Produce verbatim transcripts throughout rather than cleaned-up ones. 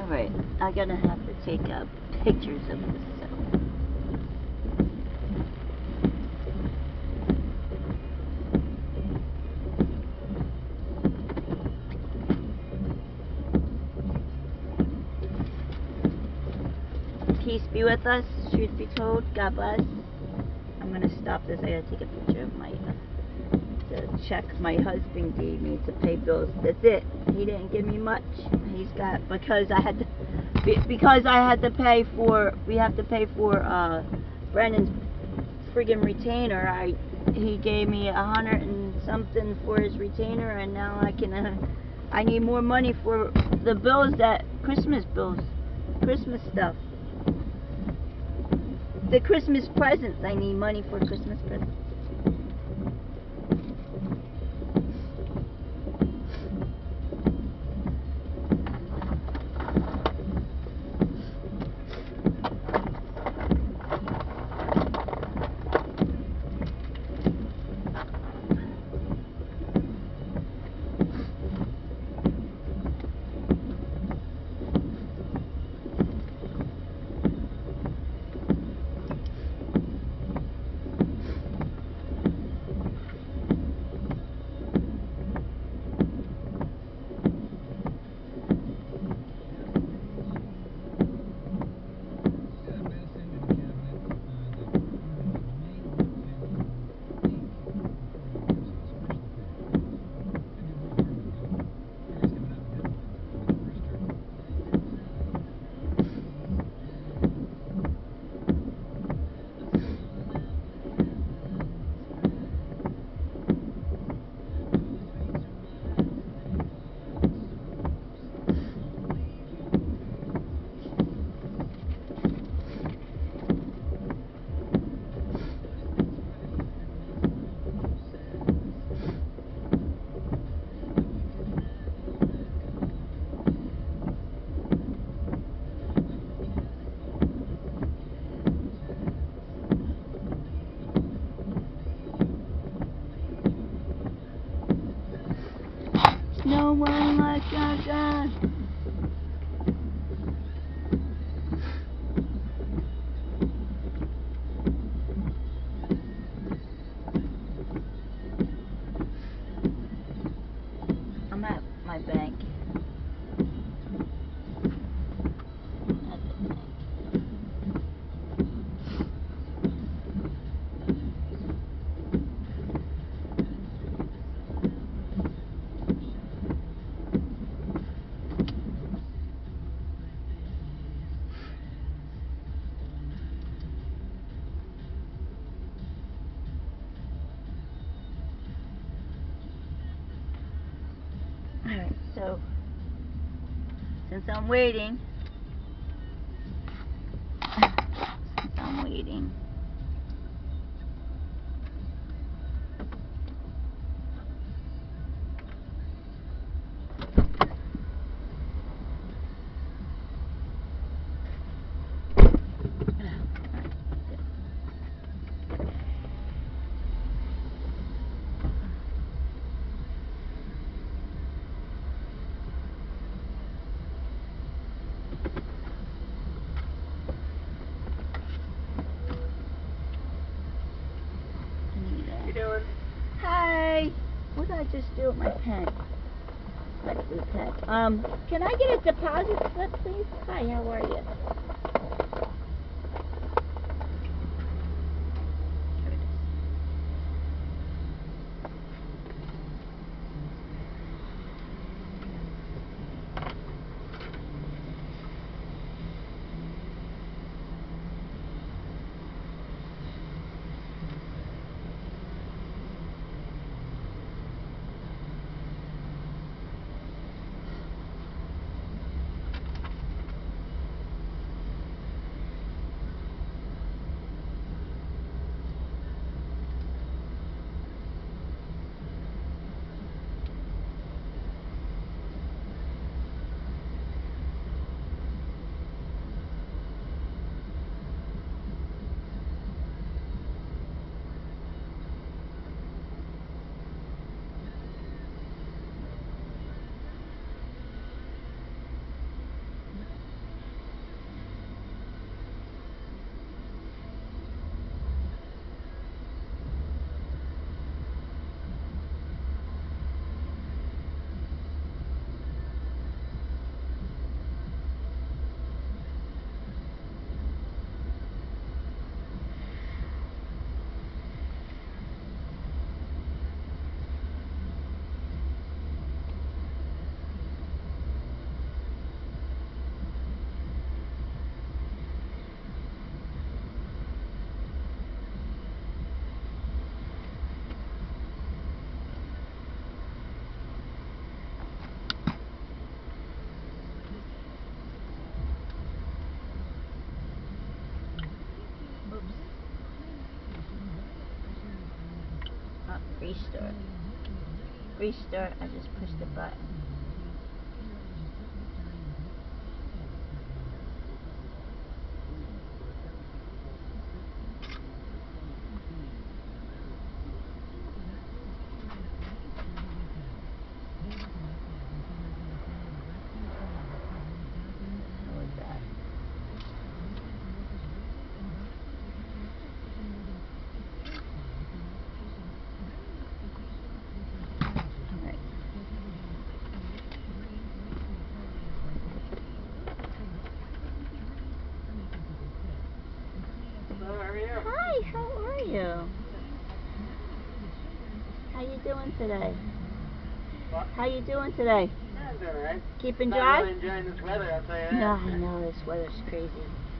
Alright, I'm gonna have to take uh, pictures of this. So. Peace be with us, truth be told, God bless. I'm gonna stop this. I gotta take a picture of my uh, the check my husband gave me to pay bills. That's it. He didn't give me much. He's got, because I had to, because I had to pay for, we have to pay for uh, Brandon's friggin' retainer. I he gave me a hundred and something for his retainer, and now I can. Uh, I need more money for the bills, that Christmas bills, Christmas stuff. The Christmas presents. I need money for Christmas presents. No one like our God. I'm at my bank. At the bank. Alright, so since I'm waiting, since I'm waiting, hi! What did I just do with my pen? My blue pen. Um, can I get a deposit slip, please? Hi, how are you? restart. Restart, I just pushed the button. What was that? Hi, how are you? How you doing today? What? How you doing today? Yeah, I'm doing alright. Keeping Not dry? really enjoying this weather, I'll tell you that. No, I know, this weather's crazy.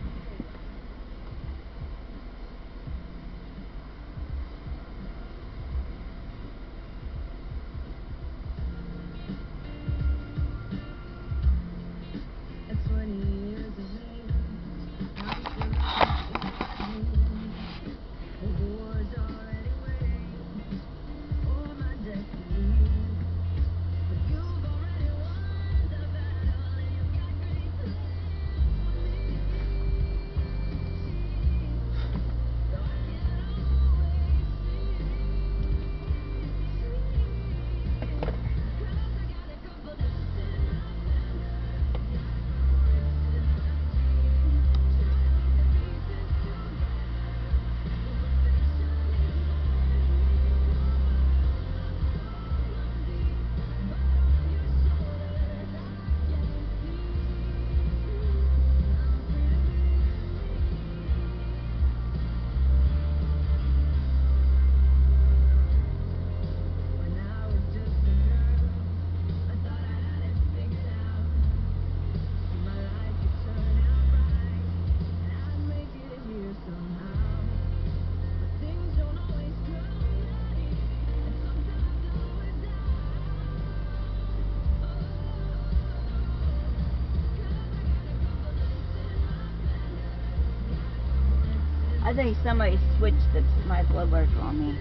I think somebody switched the, my blood work on me.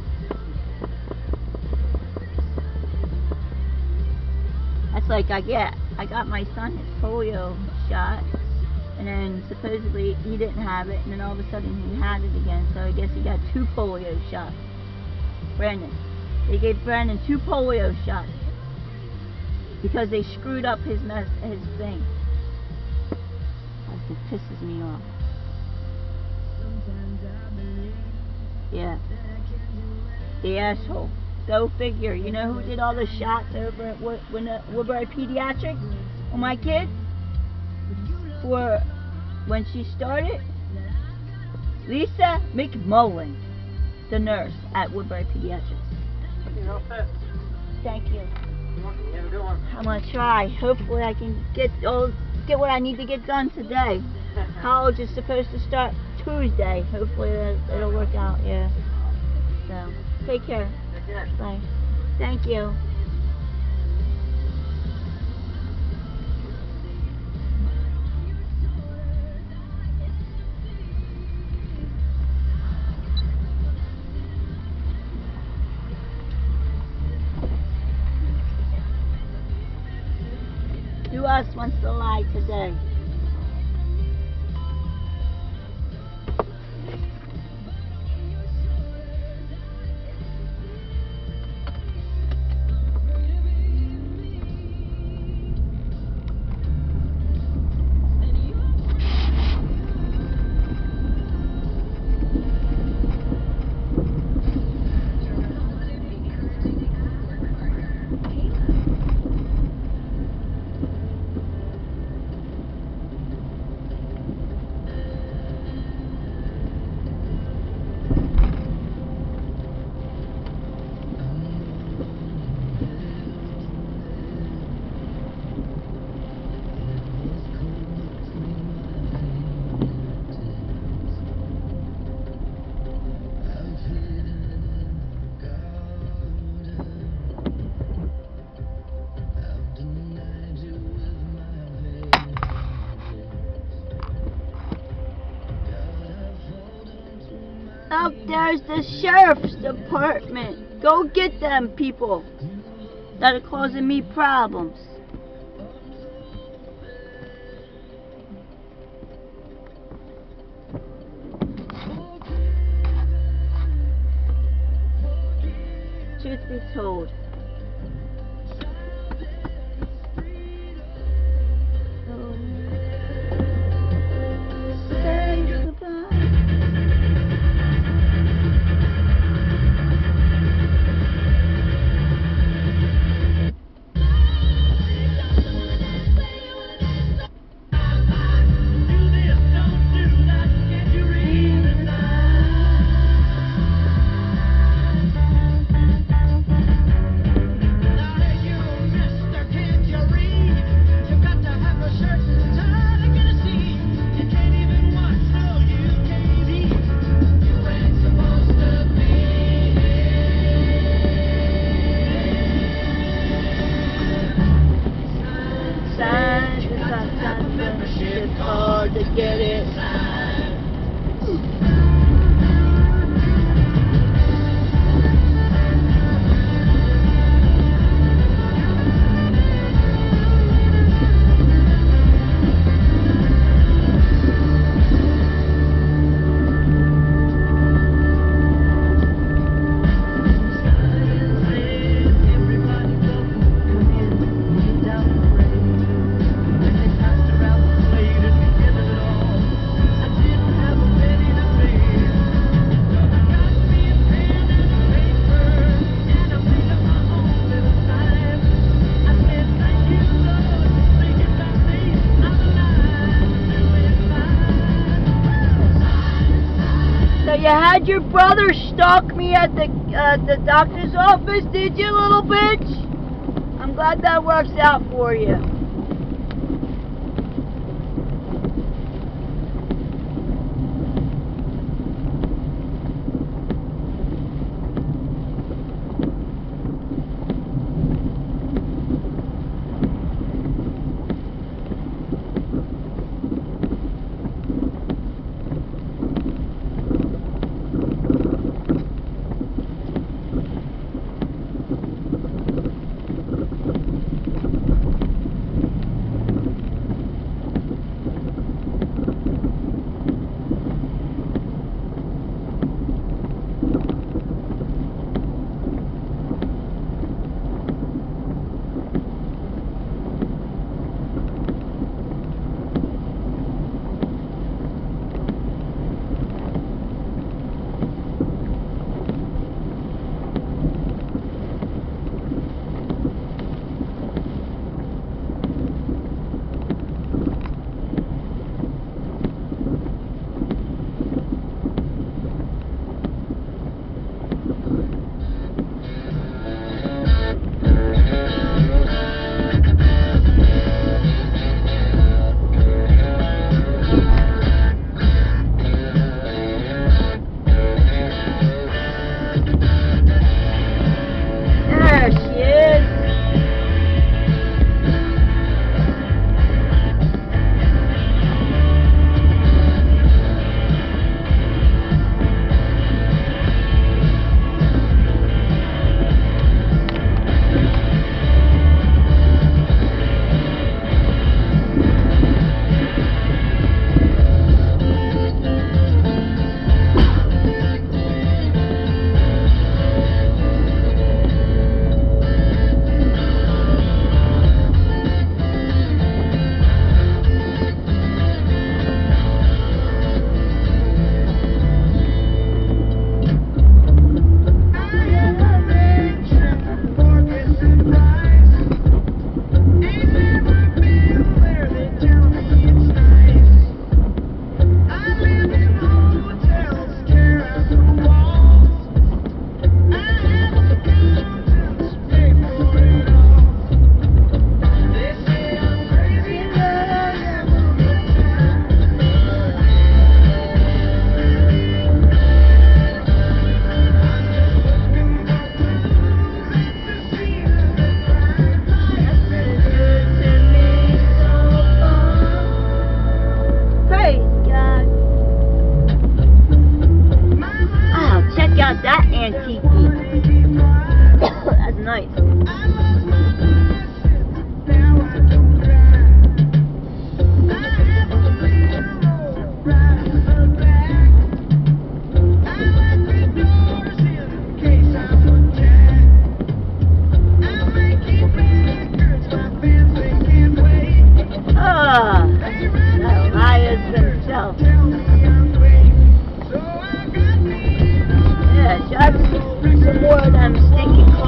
That's like I get, I got my son his polio shot, and then supposedly he didn't have it, and then all of a sudden he had it again, so I guess he got two polio shots. Brandon. They gave Brandon two polio shots because they screwed up his mess, his thing. It pisses me off. Yeah. The asshole. Go figure. You know who did all the shots over at Wo when, uh, Woodbury Pediatrics on my kid? For when she started? Lisa McMullen, the nurse at Woodbury Pediatrics. You're all set. Thank you. You're welcome. You have a good one. I'm gonna try. Hopefully I can get all, get what I need to get done today. College is supposed to start Tuesday. Hopefully that, it'll work out. Yeah. So take care. Take care. Bye. Thank you. Who else wants to lie today? Up there's the sheriff's department. Go get them people that are causing me problems. Truth be told, say goodbye. It's hard to get it. You had your brother stalk me at the uh, the doctor's office, did you, little bitch? I'm glad that works out for you.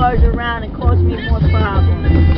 cars around and cause me more problems.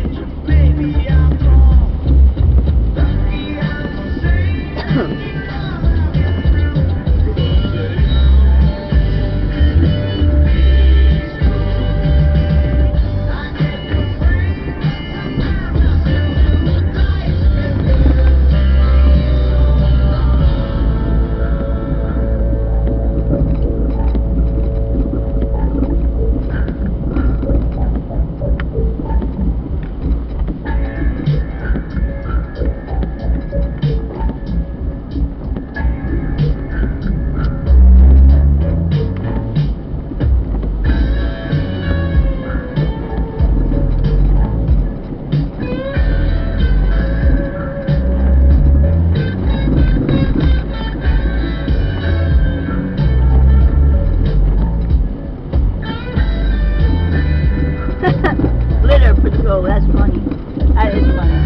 Litter patrol, that's funny. That is funny.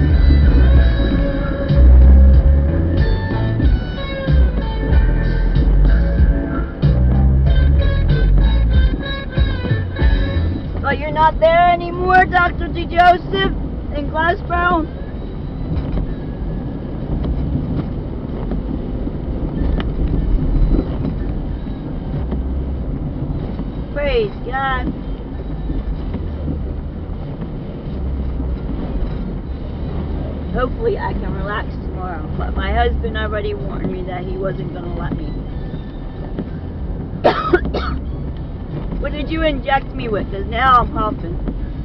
But you're not there anymore, Doctor D. Joseph in Glassboro? Praise God. Hopefully I can relax tomorrow, but my husband already warned me that he wasn't going to let me. What did you inject me with? Because now I'm pumping.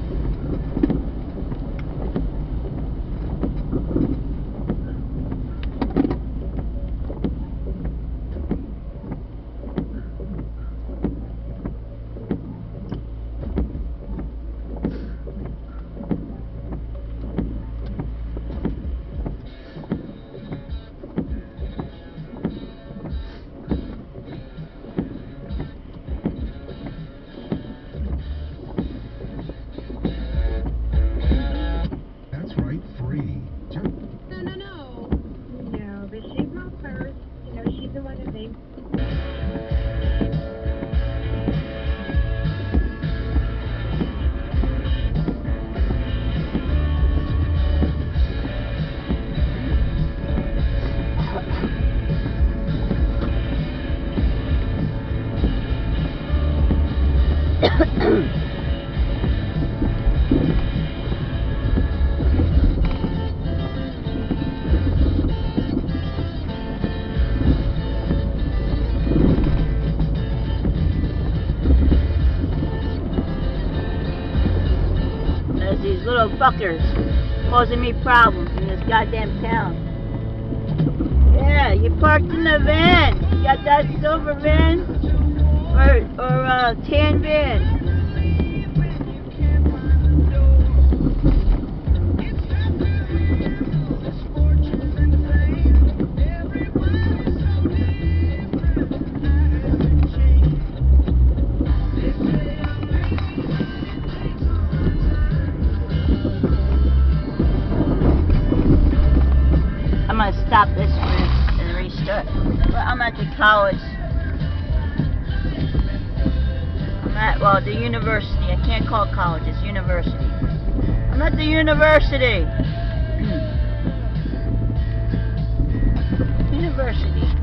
There's these little fuckers causing me problems in this goddamn town. Yeah, you parked in the van. You got that silver van? Or, or uh, tan van? I'm gonna stop this one and restart. Well, I'm at the college. I'm at, well, the university. I can't call it college, it's university. I'm at the university. University.